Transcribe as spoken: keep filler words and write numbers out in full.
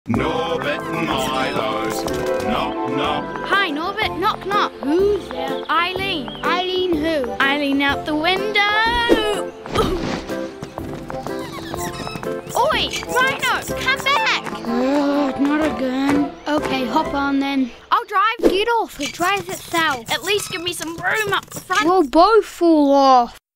Norbert and Mylo's. Knock, knock. Hi, Norbert. Knock, knock. Who's there? Eileen. Eileen who? Eileen out the window. Oi, Rhino, come back. Oh, not again. Okay, hop on then. I'll drive. Get off, it drives itself. At least give me some room up front. We'll both fall off.